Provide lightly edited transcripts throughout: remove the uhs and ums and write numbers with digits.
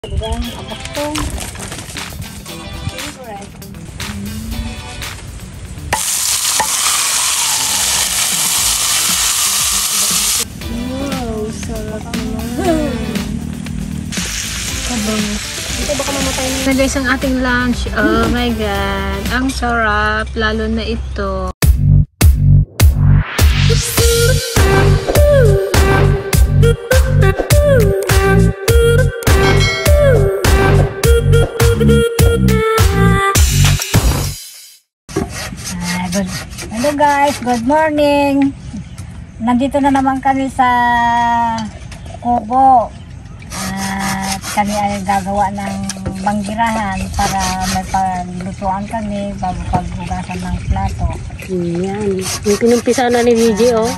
Digang abastong. Favorite. Wow, sarap naman. Kabangis. Dito baka mamatay na guys ang ating lunch. Oh my god. Ang sarap. Lalo na ito. Hello guys, good morning. Nandito na naman kami sa Kubo. At kami ay gagawa ng banggirahan para may paglutuan kami bago paghugasan ng plato. Yan. Yung pinumpisa na ni VJ, oh.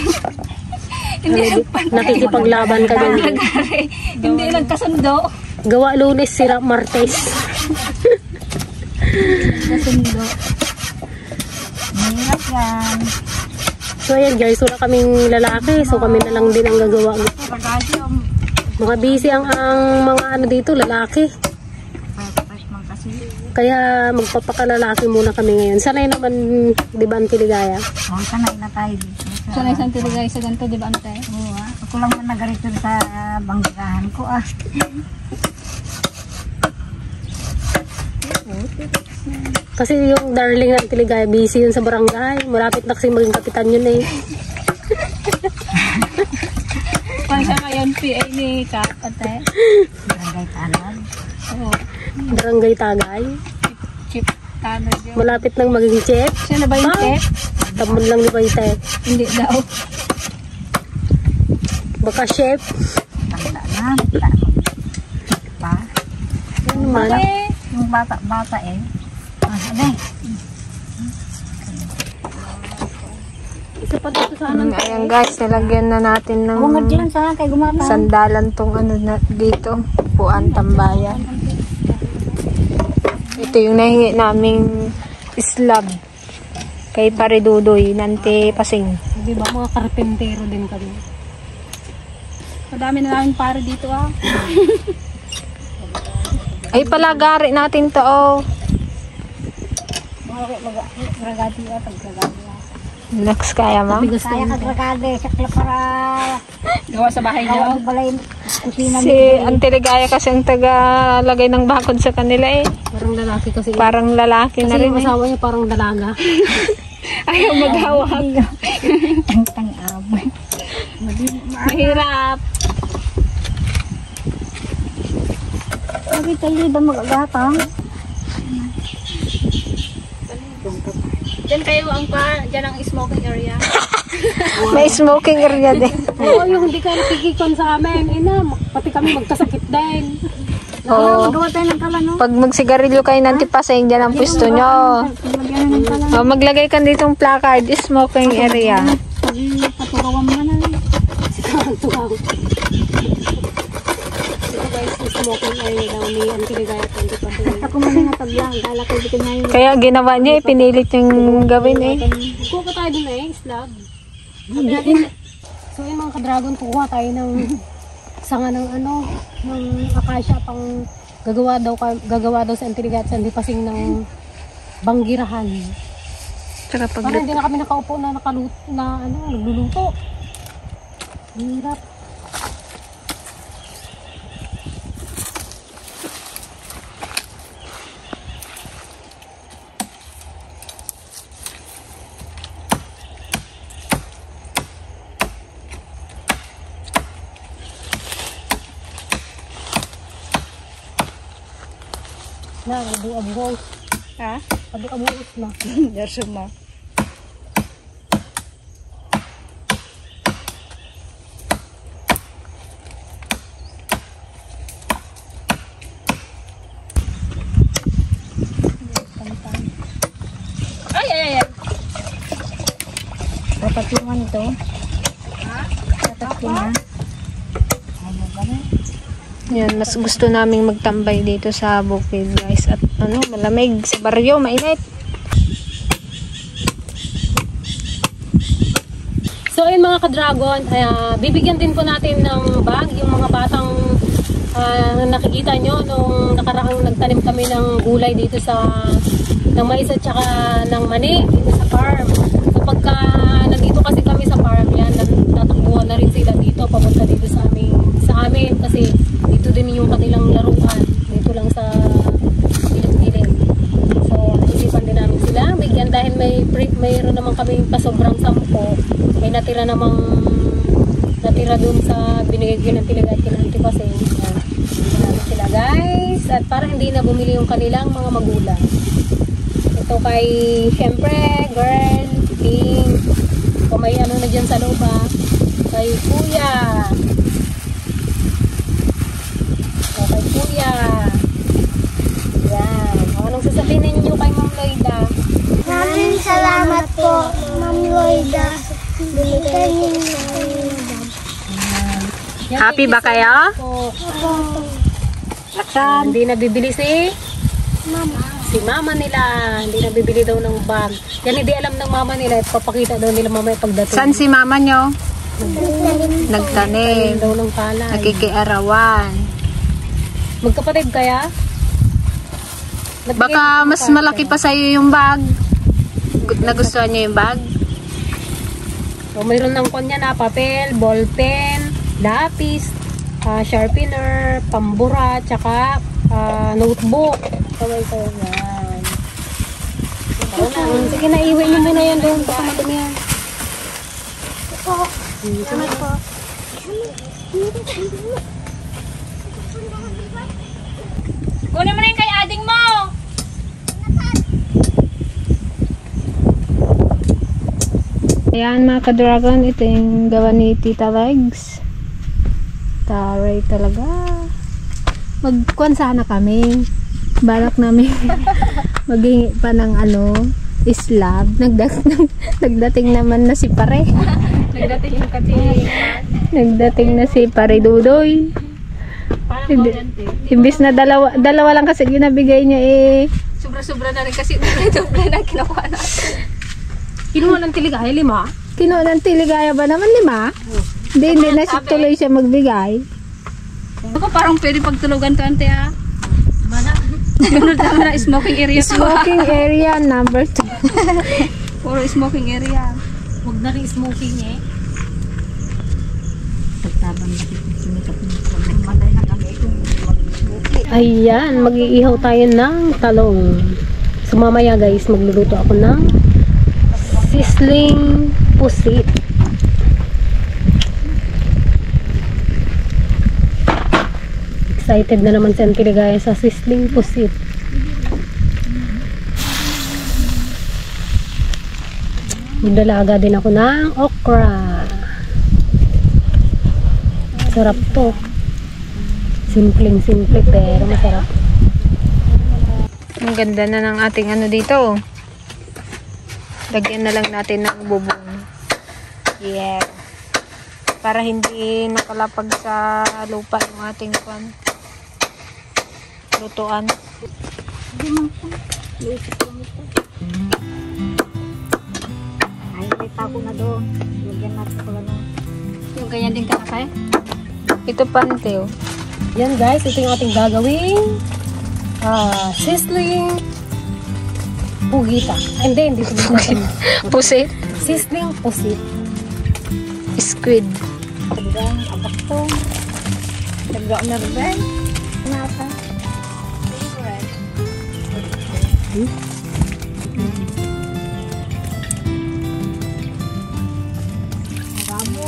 Nakikipaglaban ka din. Hindi nagkasundo. Gawa Lunes, sira Martes. Nagkasundo. Mahirap yan. So ayan guys, wala kaming lalaki. So kami na lang din ang gagawa. Mga busy ang mga ano dito, lalaki. Kaya magpapakalalaki muna kami ngayon. Sanay naman, di ba, Auntie Ligaya? Oo, sanay na tayo dito. Sanay sa Auntie Ligaya sa ganito, di ba, Auntie? Oo, ako lang na nagarito sa banggirahan ko, ah. Kasi yung darling Auntie Ligaya, busy yun sa barangay. Malapit na kasi maging kapitan yun eh. Paano siya ngayon, PA ni Kap, Ate? Barangay Tanag. Oo. Barangay Tagay. Chip Tanag yun. Malapit nang maging chef. Siya na ba yung chef? Tamon lang ni Baite. Hindi daw. Baka chef. Tanda na. Pa? Ano man? Yung bata eh. Ano eh? Isa pa dito sa anong Ayan guys, nilagyan na natin ng Bungad dyan sa kay gumata. sandalan tong ano na dito, upuan tambayan. Ito yung nahingi naming slab kay Pare Dudoy, Nante Pasing. Di ba mga karpentero din kami? Madami na namin pare dito ah. Ay palagari natin to oh. Ragati ah, pag-ragati ah. Next kaya ma? Kaya kag-ragati, sakla para gawa sa bahay niyo. Balay kusina Si Auntie Ligaya kasi ang taga-lagay ng bakod sa kanila eh. Parang lalaki kasi. Parang lalaki na Kasi rin yung eh. asawa niya parang dalaga. Ayaw maghawak. Tang-ab. Mahirap. Lagi tayo ba mag-agatang? Diyan kayo diyan ang smoking area. May smoking area din. Oo, yung hindi ka nakikikon sa amin. Ina, pati kami magkasakit din. Oo. Magawa tayo ng kala, no? Pag magsigarilyo kayo ng tipaseng, dyan ang pwesto nyo. Magyan ng kala. O, maglagay ka ditong placard, smoking area. Pag paturawan mo na lang. Tuwang. Ito guys, yung smoking area daw ni Auntie Ligaya. Ako man nga taglang. Dala ko dito ngayon. Kaya ginawa niya, pinilit yung gawin eh. Kuha ka tayo dun eh, slab. So yung mga ka-dragon, kuha tayo ng sanga ng ano, ng akasya pang gagawa daw sa Auntie Ligaya at Auntie Pasing ng banggirahan. Tsaka Para hindi na kami nakaupo na nagluluto. Hirap. Na, abu-abu. Ha? Abu-abu na. Derso mo. Ay. Tatatluman ito. Tatatluman. Ano ba na? Yan, mas gusto naming magtambay dito sa bukid guys. At malamig sa baryo, mainit. So ayun mga ka-dragon, bibigyan din po natin ng bag yung mga batang nakikita nyo nung nakaraang nagtanim kami ng gulay dito ng mais at saka ng mani dito sa farm. Kapag nandito kasi kami sa farm yan, tatakbuhan na rin sila dito papunta dito sa amin kasi dito din yung kanilang laruan dito lang sa gilid-gilid. So naisipan din namin sila bigyan dahil mayroon naman kami pasobrang 10, may natira dun sa binigay ng Tiligay at Kinanti kasi namin sila guys at para hindi na bumili yung kanilang mga magulang. Ito kay syempre girl pink kung may ano na dyan sa loob kay kuya. Ito kay kuya yan. Anong sasabihin ninyo kay Ma'am Loida? Maraming salamat po, Ma'am Loida. Binigay niyo Happy ba kayo? Hindi nabibili si mama nila. Hindi nabibili daw ng bag. Yan hindi alam ng mama nila. Papakita daw nila mamaya pagdating. Saan si mama nyo? Nagtanim. Daw ng palay. Nakikiarawan. Magkapatid kaya? Baka mas malaki pa sa'yo yung bag. Nagustuhan nyo yung bag? So, mayroon ng kanya na papel, ballpen, lapis, sharpener, pambura, tsaka notebook. Kaway ko yan. Sige na, iwi nyo muna yan doon. Baka madumi yan. salamat po. Kunin mo na yung kay ading mo! Ayan mga ka-dragon, ito yung gawa ni Tita Legs. Taray talaga. Magkuhan sana kami. Balak namin maghingi pa ng slab. Nagdating naman na si Pare. Nagdating yung kasi Nagdating na si Pare Dudoy. Imbis na dalawa lang kasi ginabigay niya sobra-sobra na rin kasi doble na kinukuha natin. Kinuha ng Tiligay, 5. kinuha ng Tiligaya ba naman 5? Hindi na siya tuloy siya magbigay. Ako parang pwede pagtulugan ka ante Mana? Ganun naman na smoking area to. Smoking area number 2. Puro smoking area. Huwag na rin smoking Pagtabang na sinikap ng maday na kami kung mag-smoking. Ayan, mag-iihaw tayo ng talong. So mamaya guys, magluluto ako ng sizzling pusit. Excited na naman si Auntie Ligaya sa sizzling pusit. Magdalaga din ako ng okra. Sarap to. Simpleng-simple pero masarap. Ang ganda na ng ating dito. Lagyan na lang natin ng bubong. Yeah. Para hindi nakalapag sa lupa yung ating lutuan. Ay, may tako na doon. Lagyan natin ko lang. Yung ganyan din kakay? Ito pante Yan guys, ito yung ating gagawing sizzling pugita. Hindi pugita. Pusit. Sizzling pusit. Squid. Talagang abak to. Talagang nerven. Nata. Maramo.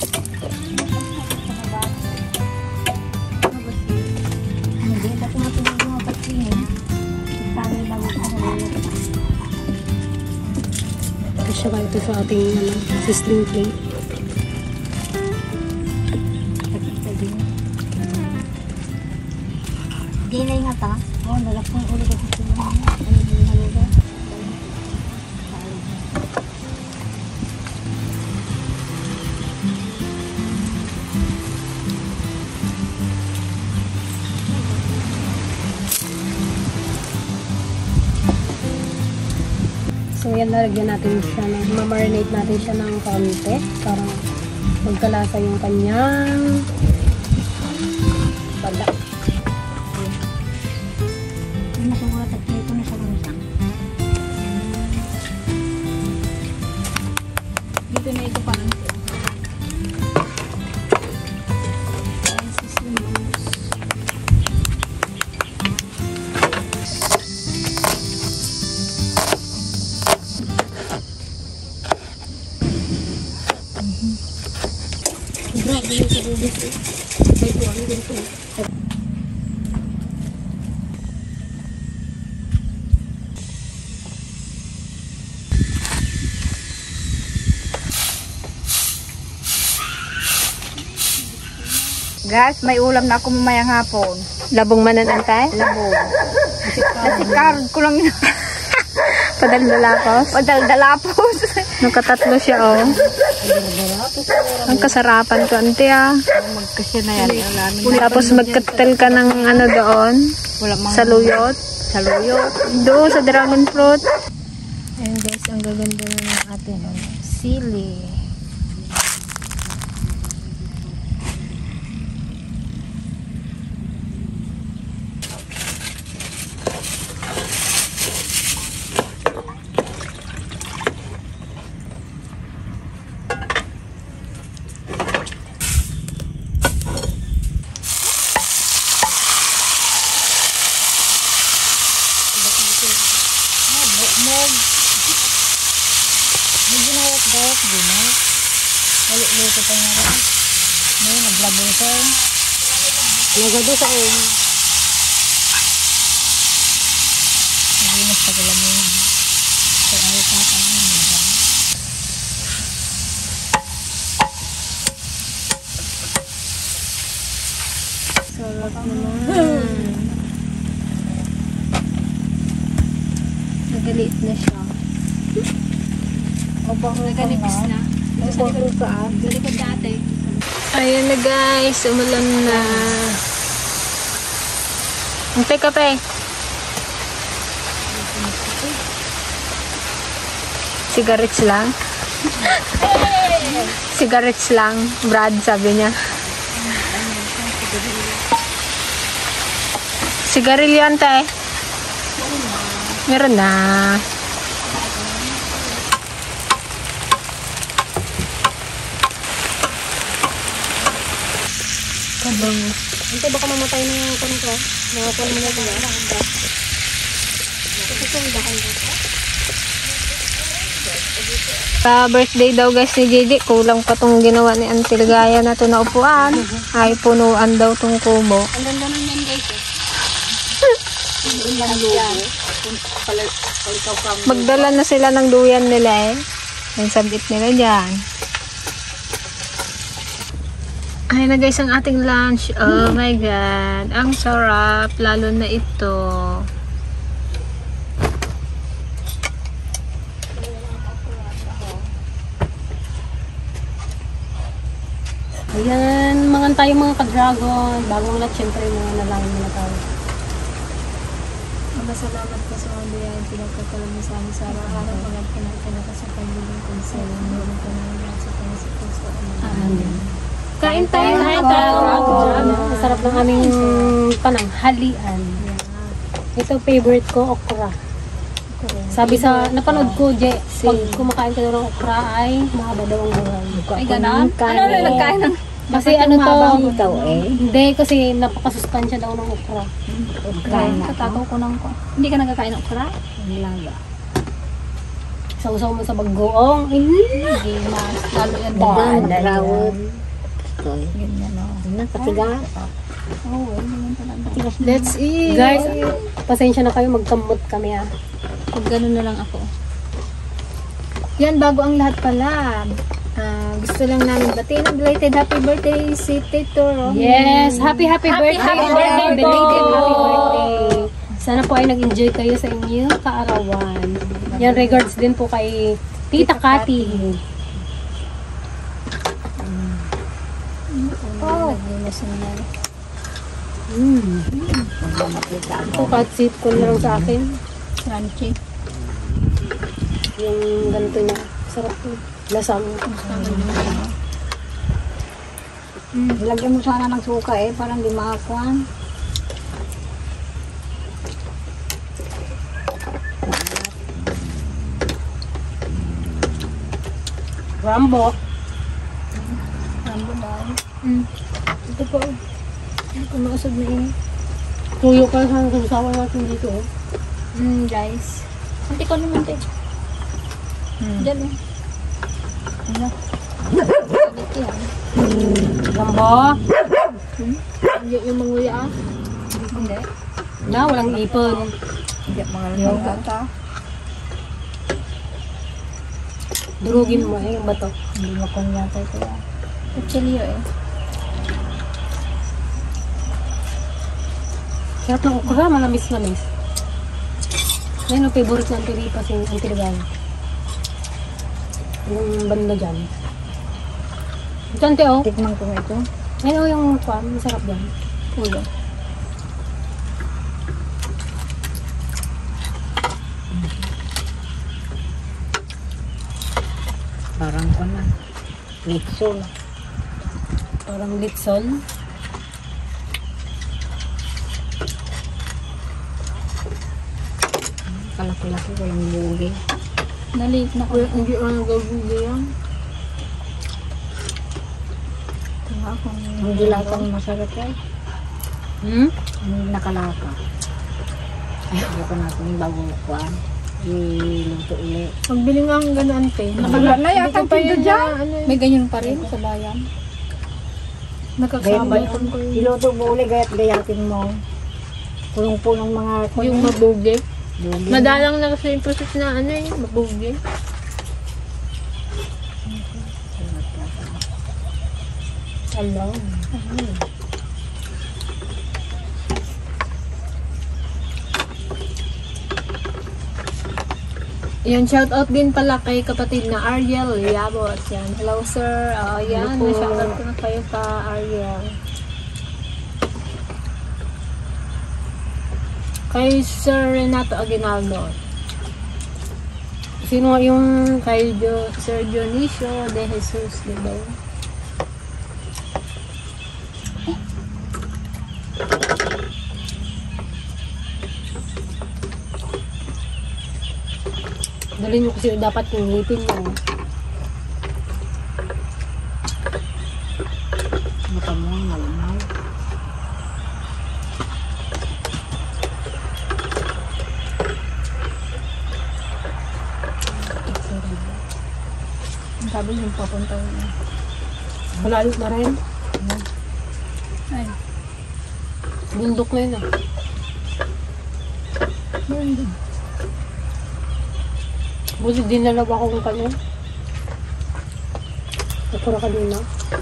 Hindi, kasi matunog mga pagtingin. Tali lang ako. Kasi ba ito sa ating sizzling plate. Di na yung ata. Oo, nalakong ulit ako sa mga. So yan, nalagyan natin siya, ma-marinate natin siya ng konti para magkalasa yung kanyang balat. Guys, may ulam na ako mamayang hapon. Labong manan antay? Labong. Kasi karod ko lang yun. Padaldalapos? Padaldalapos. Nakatatlo siya, oh. Ang kasarapan ko, ante, ah. Magkasya na yan. Tapos magkatel ka ng ano doon? Sa luyot? Sa luyot. Doon, sa dragon fruit. Ayan guys, ang gaganda na ng ating sili. Gawat din eh. Balik-liko pa nga rin. May naglabong ko. Nagado sa om. Naginas pa galaming. So ayot na pa nga. Sarap naman. Nagaliit na siya. Naganipis na. Sa likod dati. Ayan na guys, umulan na. Antay ka pa eh. Cigarettes lang. Cigarettes lang, Brad, sabi niya. Sigarilyo antay. Meron na. Kabang. Ante, baka mamatay na yung kanito. Nakapal mo na ito. Sa birthday daw guys ni Gigi, kulang pa tong ginawa ni Auntie Ligaya na to na upuan. Ay punuan daw tong kubo. Ang ganda nun yan guys. Magdala na sila ng duyan nila eh. Yung sabit nila dyan. Ay na guys ang ating lunch. Oh my god. Ang sarap. Lalo na ito. Ayan, mga tayo mga ka-dragon. Bagong lahat, syempre mga nalaman muna tayo. Salamat po sa mga duyan. Pinagkakaroon sa amin sa araw-araw. Pagkat pinagkakaroon sa pagbilang konsel. Meron po namin lahat sa Pangasikus. Amen. Kain tayo. Masarap ng aming pananghalian. Ito favorite ko, okra. Sabi sa, napanood ko, pag kumakain ka daw ng okra ay mahaba daw ang buhay. Ay, ganon? Ano na nagkain ng... Kasi ano to, hindi kasi napakasustansya daw ng okra. Katataw ko ng... Hindi ka nagkakain ng okra? Laga. Sausaw mo sa bagoong. Hindi mas. Lalo yan ba? Darawod. Ganyan o. Nakatiga. Oo, ganyan talaga. Let's eat. Guys, pasensya na kayo, magkamot kami ah. Pag gano'n na lang ako. Yan, bago ang lahat pala. Gusto lang namin batiin ang belated happy birthday si Tito Romy. Yes, happy birthday. happy Belated birthday. happy birthday. Sana po ay nag-enjoy kayo sa inyong kaarawan. Yan, regards din po kay Tita Cathy. Oh. Ito, katsit ko na lang sa akin. Crunchy. Yung ganito na. Sarap po. Lasang. Lagyan mo sana ng suka eh, parang di makakuhan. Rambo. Rambo daw. Ito po. Ito mausog na yun. Tuyo ka sa kasawa natin dito. Guys. Anti ko naman te. Diyan eh. Ano? Rambo. Yung manguya ah. Hindi. Na, walang ipon. Hindi mga lalata. Durugin mo eh, yung bato. Hindi mo kung yata ito yan. Kutsilyo eh. Sarap ng okra, malamis-lamis. Yan ang favorite ng tilipas yung antiligaw. Yung banda dyan. Ito, ante, oh. Tikman ko ito. Yan, oh, yung pan. Masarap dyan. Ulo. Parang ano. Litsol. Parang litson. Kalaki-laki ko yung bugi. Nalit na ko. Hindi ko nagabugi yan. Kaya akong Hindi lakang masarap eh. Hindi nakalaka. Ay, ko natin yung bago kuhaan. Iluto ulit. Pagbili nga ang ganun, te. Wala yata pa dito yun dyan. May ganyan pa rin sa bayan. Nakakasama Gayat yun. iluto mo ulit, gayatin mo. Punong-punong mga Yung mabugi. bugi. Madalang na kasi yung process na ano eh, mabugi. Hello. Yan, shout out din pala kay kapatid na Ariel Yabot. Yan, hello sir. Yan, Hello po. shout out ko na kayo ka Ariel. Kay Sir Renato Aguinaldo. Sino nga yung kay Sir Dionisio de Jesus, di ba? Dali nyo kasi dapat yung ngipin nyo. Mata mo, malamaw. Ang sabi yung papunta niya. Malalo na rin. Ay, Bundok na yun ah. Buti dinalaw ako kung kanya. Nakura kanina.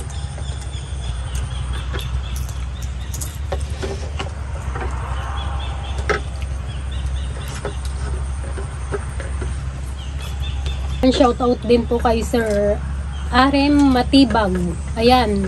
Shoutout din po kay Sir Arem Matibag. Ayan.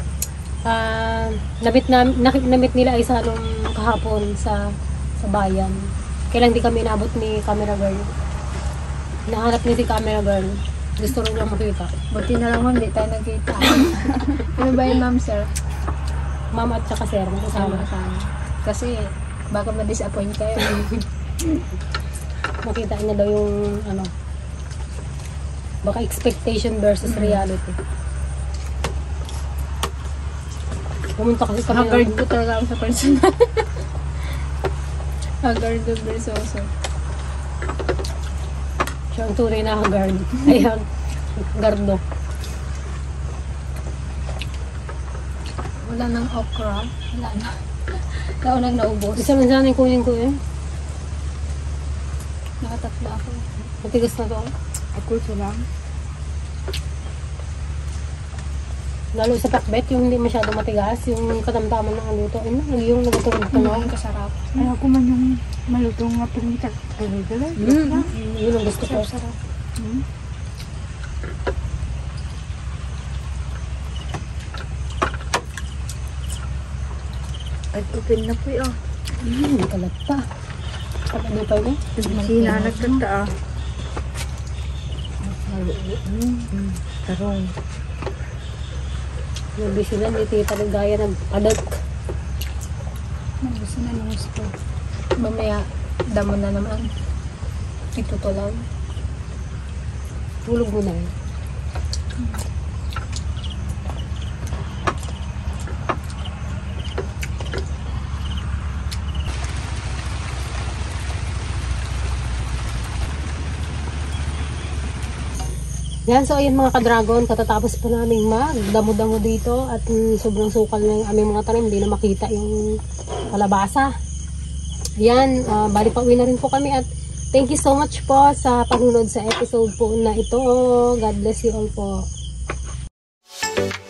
Namit nila ay sa anong kahapon sa bayan. Kailan di kami nabot ni camera girl. Nahanap niya si camera girl. Gusto rin niya makita. buti na lang ma'am, di tayo nagkita. Ano ba yun ma'am sir? Mama at saka sir, magkasama. Sama. Kasi baka ma-disappoint kayo. Makita niya daw yung ano, baka expectation versus reality. Pumunta kasi kami Haggard po talaga ako sa personal. Haggard do Versoso. siya ang tunay na haggard. Ay, gardo. Wala nang okra. Wala na. Kaunang naubos. Isa man sana yung kunin ko eh. Nakatatlo ako. Matigas na to. Ako sa lang. Lalo sa pakbet, yung hindi masyado matigas, yung katamtaman ng luto. Ay na, yung nagturog ka no. Ang kasarap. Ay, ako man yung malutong nga pinitak. Yun ang gusto ko. Sarap. Ay, open na po yun. Hindi kalat pa. Pag ano pa yun? Sina nagtata ah. Tarong. Nabi sila, ni Tita Ligaya nag-adak. Gusto na ng gusto. Mamaya, damo na naman. Ito to lang. Tulog mo na yun. Yan, so ayun mga ka-dragon, katatapos po namin magdamo-damo dito at sobrang sukal na yung aming mga tanim, hindi na makita yung kalabasa. Yan, bali pa uwi na rin po kami at thank you so much po sa pagnonood sa episode po na ito. God bless you all po.